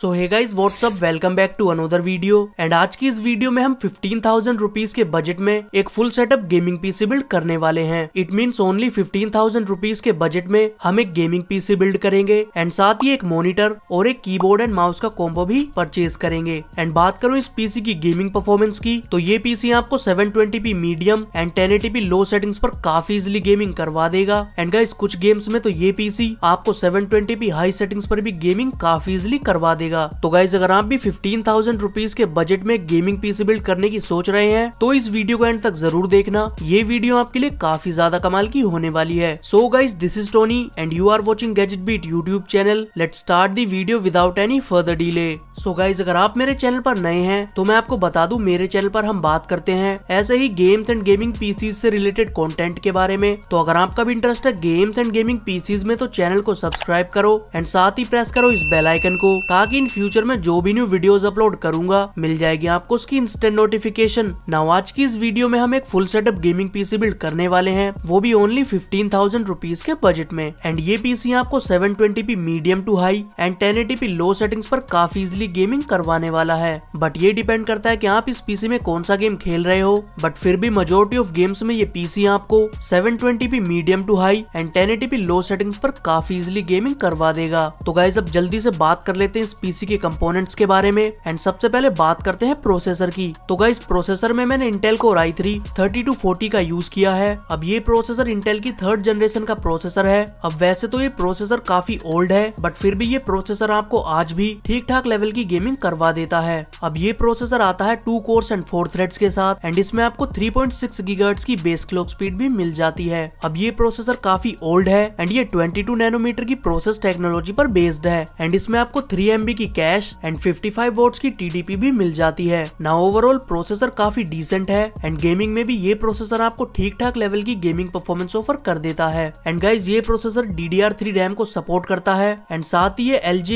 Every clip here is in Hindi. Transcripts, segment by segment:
So hey guys what's up, welcome back to another video. And आज की इस वीडियो में हम 15,000 रुपीज के बजट में एक full setup gaming PC build करने वाले हैं। इट मीन्स ओनली 15,000 रुपीज के बजट में हम एक गेमिंग पीसी बिल्ड करेंगे एंड साथ ही एक मॉनिटर और एक कीबोर्ड एंड माउस का कॉम्बो भी परचेज करेंगे। एंड बात करूँ इस पीसी की गेमिंग परफॉर्मेंस की, तो ये पीसी आपको 720p medium and 1080p low settings पर काफी इजिली गेमिंग करवा देगा। एंड गाइस कुछ गेम्स में तो ये पीसी आपको 720p हाई सेटिंग्स पर भी गेमिंग काफी इजिली करवा देगा। तो गाइस अगर आप भी 15,000 रुपीज के बजट में गेमिंग पीसी बिल्ड करने की सोच रहे हैं तो इस वीडियो को एंड तक जरूर देखना। ये वीडियो आपके लिए काफी ज्यादा कमाल की होने वाली है। So guys this is Tony and you are watching Gadget Beat YouTube channel. Let's start the video without any further delay. So guys अगर आप मेरे चैनल पर नए हैं तो मैं आपको बता दूं, मेरे चैनल पर हम बात करते हैं ऐसे ही गेम्स एंड गेमिंग पीसीज से रिलेटेड कंटेंट के बारे में। तो अगर आपका भी इंटरेस्ट है गेम्स एंड गेमिंग पीसीज में तो चैनल को सब्सक्राइब करो एंड साथ ही प्रेस करो इस बेल आइकन को, ताकि इन फ्यूचर में जो भी न्यू वीडियोस अपलोड करूंगा मिल जाएगी आपको उसकी इंस्टेंट नोटिफिकेशन। नाउ आज की इस वीडियो में हम एक full setup gaming PC build करने वाले हैं, वो भी ओनली 15,000 रुपीज के बजट में। एंड ये पीसी आपको 720p medium to high and 1080p low settings पर काफी इजिली गेमिंग करवाने वाला है। बट ये डिपेंड करता है कि आप इस पीसी में कौन सा गेम खेल रहे हो। बट फिर भी मेजॉरिटी ऑफ गेम्स में ये पीसी आपको 720p medium to high and 1080p low settings पर काफी इजिली गेमिंग करवा देगा। तो गाइस अब जल्दी से बात कर लेते हैं इस पीसी के कंपोनेंट्स के बारे में। एंड सबसे पहले बात करते हैं प्रोसेसर की। तो गाइस प्रोसेसर में मैंने इंटेल कोर i3 3240 का यूज किया है। अब ये प्रोसेसर इंटेल की 3rd जनरेशन का प्रोसेसर है। अब वैसे तो ये प्रोसेसर काफी ओल्ड है, बट फिर भी ये प्रोसेसर आपको आज भी ठीक ठाक लेवल की गेमिंग करवा देता है। अब ये प्रोसेसर आता है 2 कोर्स एंड 4 थ्रेड्स के साथ एंड इसमें आपको 3.6 गीगाहर्ट्ज की बेस क्लॉक स्पीड भी मिल जाती है। अब ये प्रोसेसर काफी ओल्ड है एंड ये 22 नैनोमीटर की प्रोसेस टेक्नोलॉजी पर बेस्ड है एंड इसमें आपको 3 MB की कैश एंड 55 वॉट्स की TDP भी मिल जाती है। ना ओवरऑल प्रोसेसर काफी डिसेंट है एंड गेमिंग में भी ये प्रोसेसर आपको ठीक ठाक लेवल की गेमिंग परफॉर्मेंस ऑफर कर देता है। एंड गाइस ये प्रोसेसर DDR3 रैम को सपोर्ट करता है एंड साथ ही ये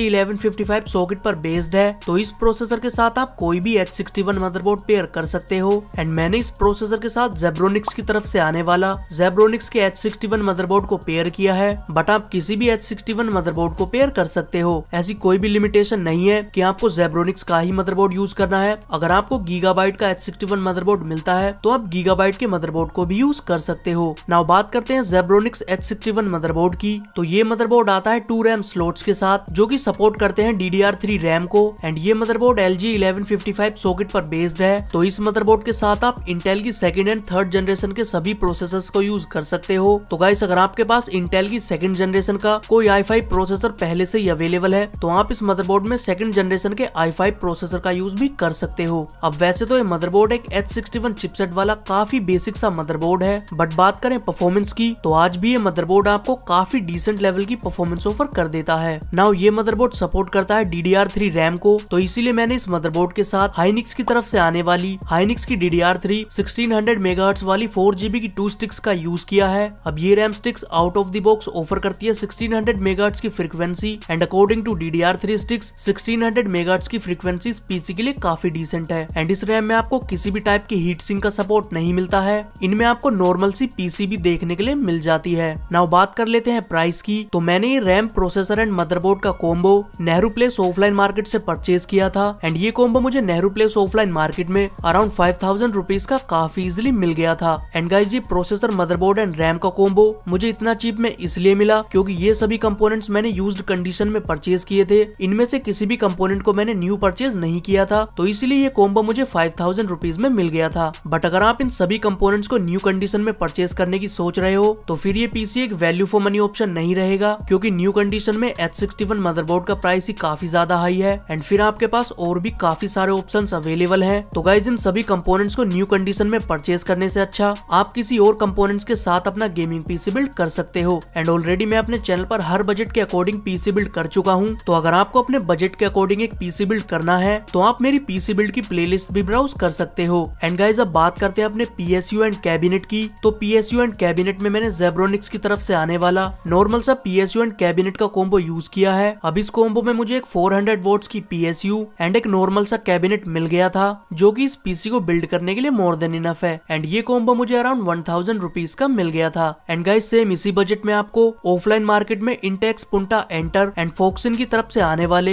LG1155 सॉकेट पर बेस्ड है। तो इस प्रोसेसर के साथ आप कोई भी H61 मदरबोर्ड पेयर कर सकते हो। एंड मैंने इस प्रोसेसर के साथ Zebronics की तरफ से आने वाला Zebronics के H61 मदरबोर्ड को पेयर किया है, बट आप किसी भी H61 मदरबोर्ड को पेयर कर सकते हो। ऐसी कोई भी लिमिटेशन नहीं है कि आपको Zebronics का ही मदरबोर्ड यूज करना है। अगर आपको गीगाबाइट का H61 मदरबोर्ड मिलता है तो आप गीगाबाइट के मदरबोर्ड को भी यूज कर सकते हो। नाउ बात करते हैं Zebronics H61 मदरबोर्ड की। तो ये मदरबोर्ड आता है 2 रैम स्लॉट्स के साथ जो कि सपोर्ट करते हैं DDR3 रैम को एंड ये मदरबोर्ड LG1155 सॉकेट पर बेस्ड है। तो इस मदरबोर्ड के साथ आप इंटेल की 2nd एंड 3rd जनरेशन के सभी प्रोसेसर्स को यूज कर सकते हो। तो गाइस अगर आपके पास इंटेल की 2nd जनरेशन का कोई i5 प्रोसेसर पहले से ही अवेलेबल है तो आप इस मदरबोर्ड में 2nd जनरेशन के i5 प्रोसेसर का यूज भी कर सकते हो। अब वैसे तो ये मदरबोर्ड एक H61 चिपसेट वाला काफी बेसिक सा मदरबोर्ड है, बट बात करें परफॉर्मेंस की तो आज भी ये मदरबोर्ड आपको काफी डिसेंट लेवल की परफॉर्मेंस ऑफर कर देता है। नाउ ये मदरबोर्ड सपोर्ट करता है DDR3 रैम को, तो इसीलिए मैंने इस मदरबोर्ड के साथ हाइनिक्स की तरफ से आने वाली हाइनिक्स की DDR3 1600 मेगाहर्ट्ज वाली 4GB की 2 स्टिक्स का यूज किया है। अब ये RAM sticks out of the box offer करती है 1600 मेगाहर्ट्ज की frequency and according to DDR3 sticks 1600 megahertz की फ्रीक्वेंसी पीसी के लिए काफी डिसेंट है। एंड इस रैम में आपको किसी भी टाइप की हीट सिंक का सपोर्ट नहीं मिलता है। इनमें आपको नॉर्मल सी पीसी भी देखने के लिए मिल जाती है। नाउ बात कर लेते हैं प्राइस की। तो मैंने ये रैम प्रोसेसर एंड मदरबोर्ड का combo Nehru place offline market से परचेज किया था एंड ये कॉम्बो मुझे नेहरू प्लेस ऑफलाइन मार्केट में अराउंड 5,000 रुपीज का काफी इजिली मिल गया था। एंड गाइस ये प्रोसेसर मदरबोर्ड एंड रैम का कॉम्बो मुझे इतना चीप में इसलिए मिला क्योंकि ये सभी कंपोनेंट्स मैंने यूज्ड कंडीशन में परचेज किए थे। इनमें से किसी भी कंपोनेंट को मैंने न्यू परचेज नहीं किया था, तो इसलिए ये कॉम्बो मुझे 5,000 रुपीज में मिल गया था। बट अगर आप इन सभी कंपोनेंट्स को न्यू कंडीशन में परचेज करने की सोच रहे हो तो फिर ये पीसी एक वैल्यू फॉर मनी ऑप्शन नहीं रहेगा, क्योंकि न्यू कंडीशन में H61 मदरबोर्ड का प्राइस ही काफी ज्यादा हाई है एंड फिर आपके पास और भी काफी सारे ऑप्शंस अवेलेबल हैं। तो गाइस इन सभी कंपोनेंट्स को न्यू कंडीशन में परचेज करने से अच्छा आप किसी और कंपोनेंट्स के साथ अपना गेमिंग पीसी बिल्ड कर सकते हो। एंड ऑलरेडी मैं अपने चैनल पर हर बजट के अकॉर्डिंग पीसी बिल्ड कर चुका हूँ। तो अगर आपको अपने बजट के अकॉर्डिंग एक पीसी बिल्ड करना है तो आप मेरी पीसी बिल्ड की प्लेलिस्ट भी ब्राउज कर सकते हो। एंड गाइस अब बात करते हैं अपने PSU एंड कैबिनेट की। तो PSU एंड कैबिनेट में मैंने Zebronics की तरफ से आने वाला नॉर्मल सा PSU एंड कैबिनेट का कॉम्बो यूज किया है। अब इस कॉम्बो में मुझे एक 400 वॉट्स की PSU एंड एक नॉर्मल सा कैबिनेट मिल गया था, जो कि इस पीसी को बिल्ड करने के लिए मोर देन इनफ है। एंड ये कॉम्बो मुझे अराउंड 1000 रुपीज का मिल गया था। एंड गाइस सेम इसी बजट में आपको ऑफलाइन मार्केट में इंटेक्स, पुंटा, एंटर एंड फोक्सिन की तरफ से आने वाले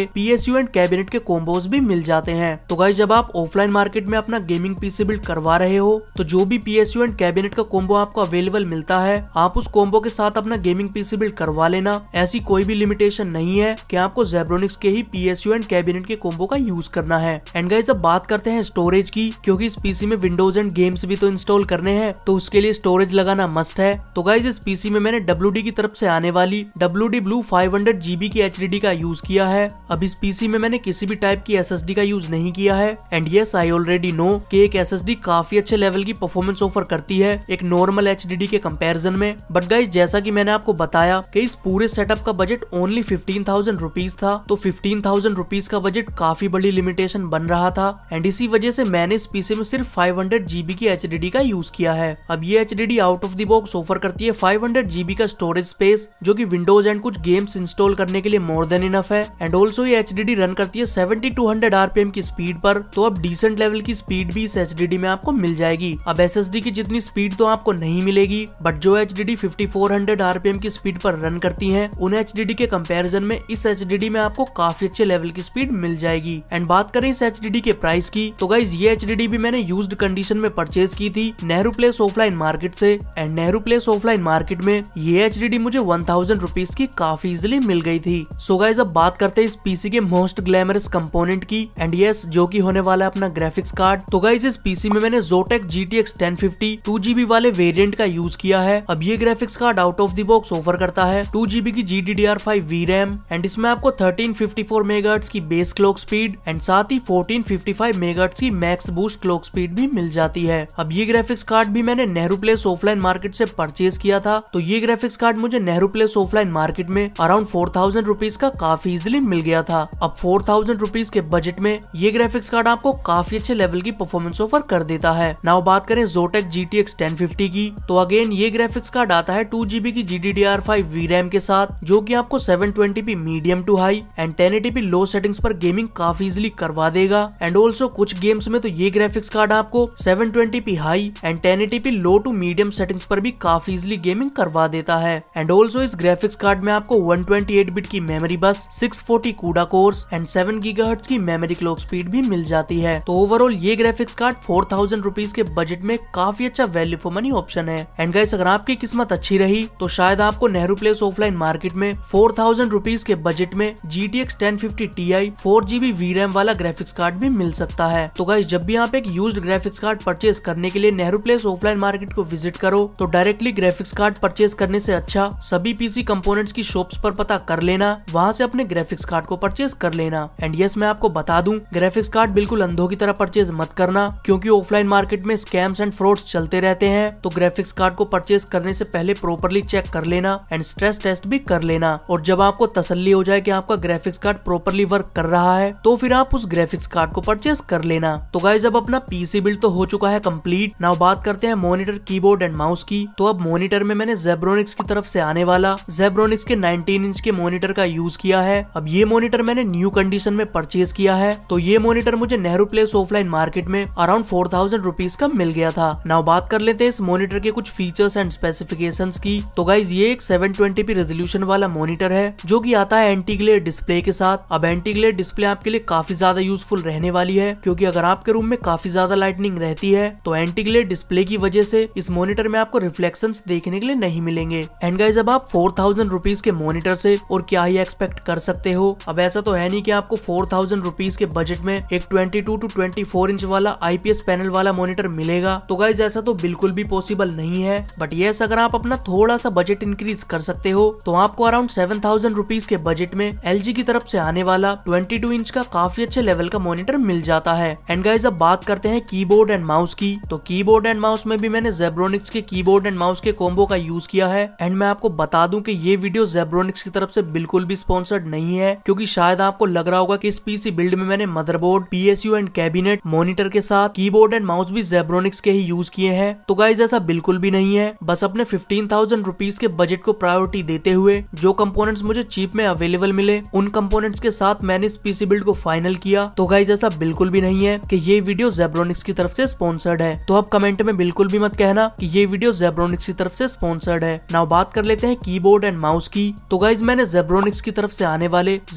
वाले PSU एंड कैबिनेट के कोम्बोज भी मिल जाते हैं। तो गाइस जब आप ऑफलाइन मार्केट में अपना गेमिंग पीसी बिल्ड करवा रहे हो तो जो भी PSU एंड कैबिनेट का कोम्बो आपको अवेलेबल मिलता है आप उस कोम्बो के साथ अपना गेमिंग पीसी बिल्ड करवा लेना। ऐसी कोई भी लिमिटेशन नहीं है कि आपको जेब्रोनिक्स के ही PSU एंड कैबिनेट के कोम्बो का यूज करना है। एंड गाइस अब बात करते हैं स्टोरेज की, क्योंकि इस पीसी में विंडोज एंड गेम्स भी तो इंस्टॉल करने हैं तो उसके लिए स्टोरेज लगाना मस्ट है। तो गाइस इस पीसी में मैंने WD की तरफ से आने वाली WD Blue 500 GB की HDD का यूज किया है। अब इस पीसी में मैंने किसी भी टाइप की SSD का यूज नहीं किया है। And yes I already know कि एक SSD काफी अच्छे लेवल की परफॉर्मेंस ऑफर करती है एक नॉर्मल HDD के कंपैरिजन में। बट गाइस जैसा कि मैंने आपको बताया कि इस पूरे सेटअप का बजट ओनली 15,000 रुपीज था, तो 15,000 रुपीज का बजट काफी बड़ी लिमिटेशन बन रहा था। एंड इसी वजह से मैंने इस पीसी में सिर्फ 500 GB की HDD का यूज किया है। अब ये HDD out of the box offer करती है 500 GB का स्टोरेज स्पेस, जो कि विंडोज एंड कुछ गेम्स इंस्टॉल करने के लिए मोर देन इनफ है। एंड ऑल्सो ये HDD रन करती है 70 to 100 RPM की स्पीड पर, तो अब डिसेंट लेवल की स्पीड भी इस HDD में आपको मिल जाएगी। अब SSD की जितनी स्पीड तो आपको नहीं मिलेगी, बट जो HDD 5400 RPM की स्पीड पर रन करती है उन HDD के कंपैरिजन में इस HDD में आपको काफी अच्छे लेवल की स्पीड मिल जाएगी। एंड बात करें इस HDD के प्राइस की तो गाइज ये HDD भी मैंने यूज्ड कंडीशन में परचेज की थी नेहरू प्लेस ऑफलाइन मार्केट से। And Nehru place offline market में ये HDD मुझे 1000 रुपीज की काफी इजिली मिल गई थी। सो गाइज अब बात करते हैं इस पीसी के मोस्ट ग्लैमरस कंपोनेंट की, एंड यस जो की होने वाला है अपना ग्राफिक्स कार्ड। तो गाइज इस पीसी में मैंने Zotac GTX 1050 2GB वाले वेरिएंट का यूज किया है। अब ये graphics card out of the box offer करता है 2GB की GDDR5 VRAM एंड इसमें आपको 1354 मेगाहर्ट्ज की बेस क्लॉक स्पीड एंड साथ ही 1455 मेगाहर्ट्ज की मैक्स बूस्ट क्लॉक स्पीड भी मिल जाती है। अब ये ग्राफिक्स कार्ड भी मैंने नेहरू प्लेस ऑफलाइन मार्केट से परचेज किया था, तो ये ग्राफिक्स कार्ड मुझे नेहरू प्लेस ऑफलाइन मार्केट में अराउंड 4000 रुपीज का काफी इजिली मिल गया था। अब 4000 रुपीज के बजट में ये ग्राफिक्स कार्ड आपको काफी अच्छे लेवल की परफॉर्मेंस ऑफर कर देता है। नाउ बात करें Zotac GTX 1050 की, तो अगेन ये ग्राफिक्स कार्ड आता है 2GB की GDDR5 VRAM के साथ, जो कि आपको 720p medium to high and 1080p low settings पर गेमिंग काफी इजिली करवा देगा। एंड ऑल्सो कुछ गेम्स में तो ये ग्राफिक्स कार्ड आपको 720p high and 1080p low to medium settings पर भी काफी इजिली गेमिंग करवा देता है। एंड ऑल्सो इस ग्राफिक्स कार्ड में आपको 128 बिट की memory bus, 640 CUDA cores and 7 GHz की मेमोरी क्लॉक स्पीड भी मिल जाती है। तो ओवरऑल ये ग्राफिक्स कार्ड 4000 रुपीज के बजट में काफी अच्छा वैल्यू फॉर मनी ऑप्शन है। एंड गाइस अगर आपकी किस्मत अच्छी रही तो शायद आपको नेहरू प्लेस ऑफलाइन मार्केट में 4000 रुपीज के बजट में GTX 1050 Ti 4GB VRAM वाला ग्राफिक्स कार्ड भी मिल सकता है। तो गाइस जब भी आप एक यूज्ड ग्राफिक्स कार्ड परचेज करने के लिए नेहरू प्लेस ऑफलाइन मार्केट को विजिट करो तो डायरेक्टली ग्राफिक्स कार्ड परचेज करने से अच्छा सभी पीसी कंपोनेंट्स की शॉप्स पर पता कर लेना, वहाँ से अपने ग्राफिक्स कार्ड को परचेज कर लेना। एंड यस मैं आपको बता दूं ग्राफिक्स कार्ड बिल्कुल अंधों की तरह परचेज मत करना, क्योंकि ऑफलाइन मार्केट में स्कैम्स एंड फ्रॉड्स चलते रहते हैं। तो ग्राफिक्स कार्ड को परचेज करने से पहले प्रॉपर्ली चेक कर लेना एंड स्ट्रेस टेस्ट भी कर लेना, और जब आपको तसल्ली हो जाए कि आपका ग्राफिक्स कार्ड प्रॉपर्ली वर्क कर रहा है तो फिर आप उस ग्राफिक्स कार्ड को परचेज कर लेना। तो गाइस अब अपना पीसी बिल्ड तो हो चुका है कंप्लीट। नाउ बात करते हैं मॉनिटर, कीबोर्ड एंड माउस की। तो अब मॉनिटर में मैंने जेब्रोनिक्स की तरफ से आने वाला जेब्रोनिक्स के 19 इंच के मॉनिटर का यूज किया है। अब ये मॉनिटर मैंने न्यू कंडीशन में परचेज किया है, तो ये मॉनिटर मुझे नेहरू प्लेस ऑफलाइन मार्केट में अराउंड 4000 रुपीज का मिल गया था। नाउ बात कर लेते हैं इस मॉनिटर के कुछ फीचर्स एंड स्पेसिफिकेशंस की। तो गाइज ये एक 720p रेजोल्यूशन वाला मॉनिटर है जो कि आता है एंटी ग्लेयर डिस्प्ले के साथ। अब एंटी ग्लेयर डिस्प्ले आपके लिए काफी ज्यादा यूजफुल रहने वाली है, क्योंकि अगर आपके रूम में काफी ज्यादा लाइटनिंग रहती है तो एंटी ग्लेयर डिस्प्ले की वजह से इस मॉनिटर में आपको रिफ्लेक्शंस देखने के लिए नहीं मिलेंगे। एंड गाइज अब आप 4000 रुपीज के मॉनिटर से और क्या ही एक्सपेक्ट कर सकते हो। अब ऐसा तो है नहीं कि आपको 4000 रुपीज के बजट में एक 22 to 24 इंच वाला IPS पैनल वाला मॉनिटर मिलेगा। तो गाइज ऐसा तो बिल्कुल भी पॉसिबल नहीं है। बट यस अगर आप अपना थोड़ा सा बजट इंक्रीज कर सकते हो तो आपको अराउंड 7000 रुपीज के बजट में LG की तरफ से आने वाला 22 इंच का काफी अच्छे लेवल का मॉनिटर मिल जाता है। एंड गाइज अब बात करते हैं कीबोर्ड एंड माउस की। तो कीबोर्ड एंड माउस में भी मैंने जेब्रोनिक्स के कीबोर्ड एंड माउस के कॉम्बो का यूज किया है। एंड मैं आपको बता दूं कि ये वीडियो जेब्रोनिक्स की तरफ से बिल्कुल भी स्पॉन्सर्ड नहीं है, क्योंकि शायद आपको लग रहा होगा कि इस पीसी बिल्ड में मैंने motherboard, PSU and cabinet, monitor के साथ कीबोर्ड एंड माउस भी जेब्रोनिक्स के ही यूज किए हैं। तो गाइज ऐसा बिल्कुल भी नहीं है। बस अपने 15,000 रुपीज के बजट को प्रायोरिटी देते हुए जो कंपोनेंट्स मुझे चीप में अवेलेबल मिले उन कंपोनेंट्स के साथ मैंने इस पीसी बिल्ड को फाइनल किया। तो गाइज ऐसा बिल्कुल भी नहीं है कि ये वीडियो जेब्रोनिक्स की तरफ से स्पॉन्सर्ड है। तो अब कमेंट में बिल्कुल भी मत कहना कि ये वीडियो जेब्रोनिक्स की तरफ से स्पॉन्सर्ड है। नाउ बात कर लेते हैं कीबोर्ड एंड माउस की। तो गाइज मैंने जेब्रोनिक्स की तरफ से आने वाले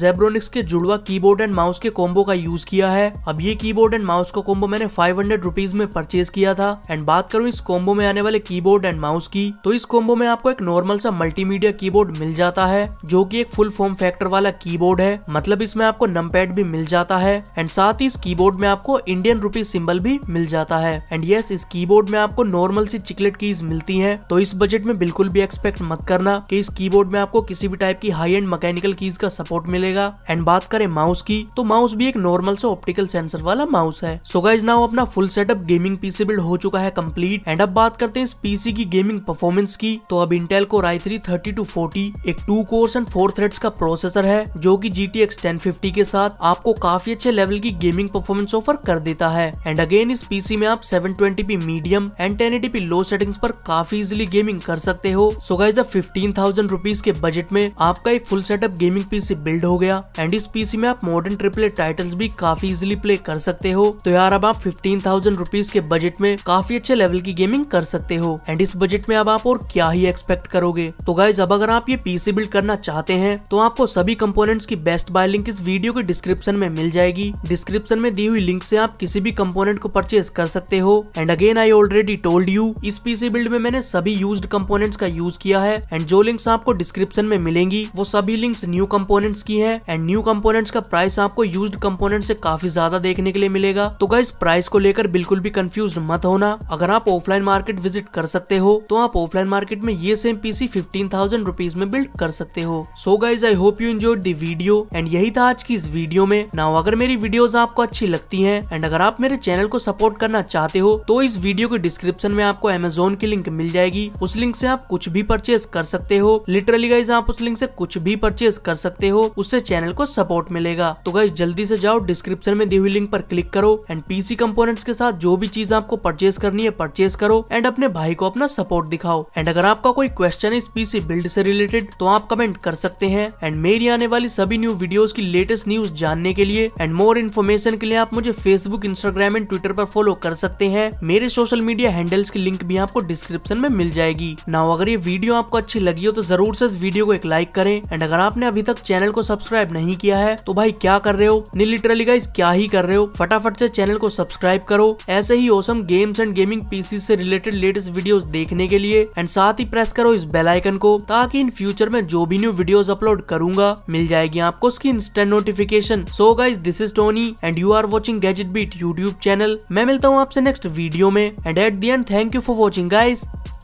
जेब्रोनिक्स के जुड़वा कीबोर्ड एंड माउस के कॉम्बो का यूज किया है। अब ये कीबोर्ड एंड माउस का कॉम्बो मैंने 500 रुपीज में परचेज किया था। एंड बात करूँ इस कॉम्बो में आने वाले कीबोर्ड एंड माउस की, तो इस कॉम्बो में आपको एक नॉर्मल सा मल्टीमीडिया कीबोर्ड मिल जाता है जो कि एक फुल फॉर्म फैक्टर वाला कीबोर्ड है, मतलब इसमें आपको नंपैड भी मिल जाता है। एंड साथ ही इस कीबोर्ड में आपको इंडियन रुपी सिंबल भी मिल जाता है। एंड यस, इस कीबोर्ड में आपको नॉर्मल सी चिकलेट कीज मिलती हैं, तो इस बजट में बिल्कुल भी एक्सपेक्ट मत करना कि इस कीबोर्ड में आपको किसी भी टाइप की हाई एंड मैकेनिकल कीज का सपोर्ट मिलेगा। एंड बात करें माउस की, तो माउस भी एक नॉर्मल सा ऑप्टिकल सेंसर वाला माउस है। सो गाइस, नाउ अपना full setup gaming PC build हो चुका है कंप्लीट। एंड अब बात करते हैं इस पीसी की गेमिंग परफॉर्मेंस की, तो अब इंटेल कोर i3 3240 एक 2 कोर्स एंड 4 थ्रेड्स का प्रोसेसर है जो कि GTX 1050 के साथ आपको काफी अच्छे लेवल की गेमिंग परफॉर्मेंस ऑफर कर देता है। एंड अगेन इस पीसी में आप 720p medium and 1080p low settings पर काफी इजीली गेमिंग कर सकते हो। सो गाइस, अब 15,000 रुपीज के बजट में आपका एक full setup gaming PC build हो गया। एंड इस पीसी में आप मॉडर्न AAA टाइटल्स भी काफी इजीली प्ले कर सकते हो। तो यार, अब आप 15,000 रुपीज के बजट में काफी अच्छे लेवल की गेमिंग कर सकते हो। एंड इस बजट में अब आप और क्या ही एक्सपेक्ट करोगे। तो गाइस, अब अगर आप ये पीसी बिल्ड करना चाहते हैं तो आपको सभी कंपोनेंट्स की बेस्ट बाय लिंक इस वीडियो के डिस्क्रिप्शन में मिल जाएगी। डिस्क्रिप्शन में दी हुई लिंक से आप किसी भी कंपोनेंट को परचेज कर सकते हो। And again I already told you, इस पीसी बिल्ड में मैंने सभी यूज्ड कंपोनेंट्स का यूज किया है। एंड जो लिंक्स आपको डिस्क्रिप्शन में मिलेंगी वो सभी लिंक्स न्यू कंपोनेंट्स की है। एंड न्यू कंपोनेंट्स का प्राइस आपको यूज्ड कंपोनेंट से काफी ज्यादा देखने के लिए मिलेगा। तो गाइस, प्राइस को लेकर बिल्कुल भी कंफ्यूज मत होना। अगर आप ऑफलाइन मार्केट विजिट कर सकते हो तो आप ऑफलाइन मार्केट में ये सेम पीसी 15,000 रुपीज में बिल्ड कर सकते हो। So guys, I hope you enjoyed the video. And यही था आज की इस वीडियो में। नाउ अगर मेरी वीडियोस आपको अच्छी लगती हैं एंड अगर आप मेरे चैनल को सपोर्ट करना चाहते हो तो इस वीडियो के डिस्क्रिप्शन में आपको Amazon की लिंक मिल जाएगी। उस लिंक से आप कुछ भी परचेज कर सकते हो। लिटरली गाइस, आप उस लिंक से कुछ भी परचेज कर सकते हो, उससे चैनल को सपोर्ट मिलेगा। तो गाइस, जल्दी से जाओ, डिस्क्रिप्शन में दी हुई लिंक पर क्लिक करो एंड पीसी कंपोनेंट्स के साथ जो भी चीज आपको परचेज करनी है परचेज करो एंड अपने भाई को अपना सपोर्ट दिखाओ। एंड अगर आपका कोई क्वेश्चन है इस पीसी बिल्ड से रिलेटेड तो आप कमेंट कर सकते हैं। एंड मेरी आने वाली सभी न्यू वीडियोस की लेटेस्ट न्यूज जानने के लिए एंड मोर इन्फॉर्मेशन के लिए आप मुझे फेसबुक, इंस्टाग्राम एंड ट्विटर पर फॉलो कर सकते हैं। मेरे सोशल मीडिया हैंडल्स की लिंक भी आपको डिस्क्रिप्शन में मिल जाएगी। नाउ अगर ये वीडियो आपको अच्छी लगी हो तो जरूर से इस वीडियो को एक लाइक करें। एंड अगर आपने अभी तक चैनल को सब्सक्राइब नहीं किया है तो भाई क्या कर रहे हो, नहीं लिटरली गाइस क्या ही कर रहे हो, फटाफट से चैनल को सब्सक्राइब करो ऐसे ही awesome games and gaming PC से रिलेटेड लेटेस्ट वीडियोस देखने के लिए। एंड साथ ही प्रेस करो इस बेल आइकन को ताकि इन फ्यूचर में जो भी न्यू वीडियोस अपलोड करूंगा मिल जाएगी आपको उसकी instant notification. So guys, this is Tony and you are watching Gadget Beat YouTube channel. मैं मिलता हूँ आपसे नेक्स्ट वीडियो में। And at the end, thank you for watching guys.